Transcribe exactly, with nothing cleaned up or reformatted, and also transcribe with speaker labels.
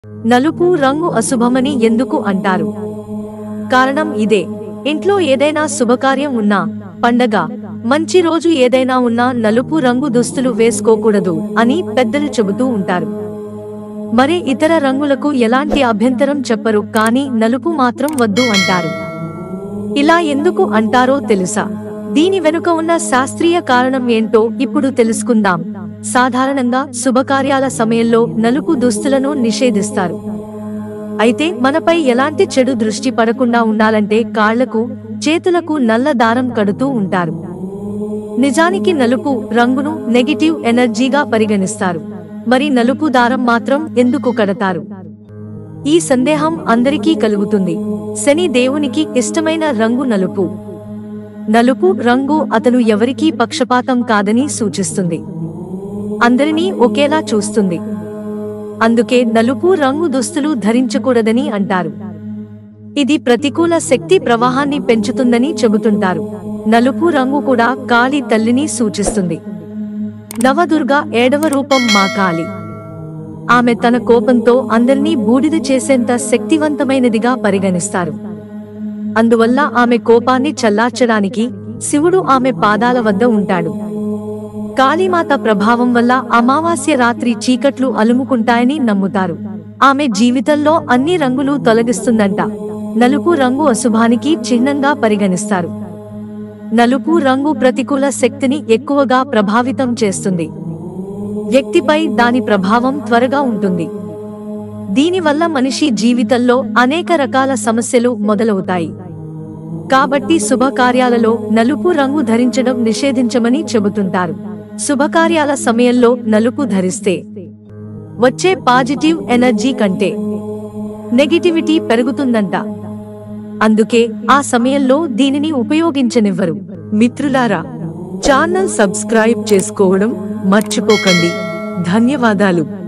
Speaker 1: నలుపు రంగు అశుభమని ఎందుకు అంటారు? కారణం ఇదే. ఇంట్లో ఏదైనా శుభకార్యం ఉన్నా, పండగ, మంచి రోజు ఏదైనా ఉన్నా నలుపు రంగు దుస్తులు వేసుకోకూడదు అని పెద్దలు చెబుతూ ఉంటారు. మరి ఇతర రంగులకు ఎలాంటి అభ్యంతరం చెప్పరు, కానీ నలుపు మాత్రం వద్దు అంటారు. ఇలా ఎందుకు అంటారో తెలుసా? దీని వెనుక ఉన్న శాస్త్రీయ కారణం ఏంటో ఇప్పుడు తెలుసుకుందాం. సాధారణంగా శుభకార్యాల సమయంలో నలుపు దుస్తులను నిషేధిస్తారు. అయితే మనపై ఎలాంటి చెడు దృష్టి పడకుండా ఉండాలంటే కాళ్లకు, చేతులకు నల్ల దారం కడుతూ ఉంటారు. నిజానికి నలుపు రంగును నెగిటివ్ ఎనర్జీగా పరిగణిస్తారు. మరి నలుపు దారం మాత్రం ఎందుకు కడతారు? ఈ సందేహం అందరికీ కలుగుతుంది. శని దేవునికి ఇష్టమైన రంగు నలుపు. నలుపు రంగు అతను ఎవరికీ పక్షపాతం కాదని సూచిస్తుంది. అందరినీ ఒకేలా చూస్తుంది. అందుకే నలుపు రంగు దుస్తులు ధరించకూడదని అంటారు. ఇది ప్రతికూల శక్తి ప్రవాహాన్ని పెంచుతుందని చెబుతుంటారు. నలుపు రంగు కూడా కాళీ తల్లిని సూచిస్తుంది. నవదుర్గ ఏడవ రూపం మా కాళి. ఆమె తన కోపంతో అందరినీ బూడిద చేసేంత శక్తివంతమైనదిగా పరిగణిస్తారు. అందువల్ల ఆమె కోపాన్ని చల్లార్చడానికి శివుడు ఆమె పాదాల వద్ద ఉంటాడు. కాళీమాత ప్రభావం వల్ల అమావాస్య రాత్రి చీకట్లు అలుముకుంటాయని నమ్ముతారు. ఆమె జీవితంలో అన్ని రంగులు తొలగిస్తుందంట. నలుపు రంగు అశుభానికి చిహ్నంగా పరిగణిస్తారు. నలుపు రంగు ప్రతికూల శక్తిని ఎక్కువగా ప్రభావితం చేస్తుంది. వ్యక్తిపై దాని ప్రభావం త్వరగా ఉంటుంది. దీనివల్ల మనిషి జీవితంలో అనేక రకాల సమస్యలు మొదలవుతాయి. కాబట్టి శుభకార్యాలలో నలుపు రంగు ధరించడం నిషేధించమని చెబుతుంటారు. శుభకార్యాల సమయంలో నలుపు ధరిస్తే వచ్చే పాజిటివ్ ఎనర్జీ కంటే నెగిటివిటీ పెరుగుతుందంట. అందుకే ఆ సమయంలో దీనిని ఉపయోగించనివ్వరు. మిత్రులారా, ఛానల్ సబ్స్క్రైబ్ చేసుకోవడం మర్చిపోకండి. ధన్యవాదాలు.